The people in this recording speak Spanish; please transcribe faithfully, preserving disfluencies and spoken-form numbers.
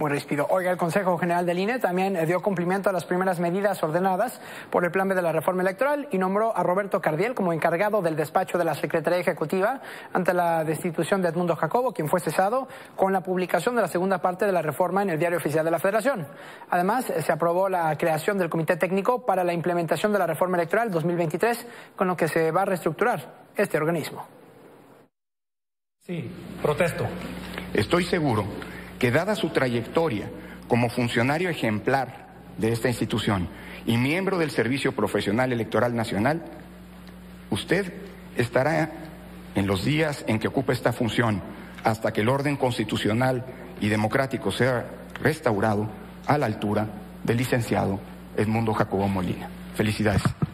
muy ríspido. Oiga, el Consejo General del I N E también dio cumplimiento a las primeras medidas ordenadas por el Plan B de la reforma electoral y nombró a Roberto Cardiel como encargado del despacho de la Secretaría Ejecutiva ante la destitución de Edmundo Jacobo, quien fue cesado con la publicación de la segunda parte de la reforma en el Diario Oficial de la Federación. Además, se aprobó la creación del Comité Técnico para la implementación de la reforma electoral dos mil veintitrés, con lo que se va a reestructurar este organismo. Sí, protesto. Estoy seguro que dada su trayectoria como funcionario ejemplar de esta institución y miembro del Servicio Profesional Electoral Nacional, usted estará en los días en que ocupe esta función hasta que el orden constitucional y democrático sea restaurado a la altura del licenciado Edmundo Jacobo Molina. Felicidades.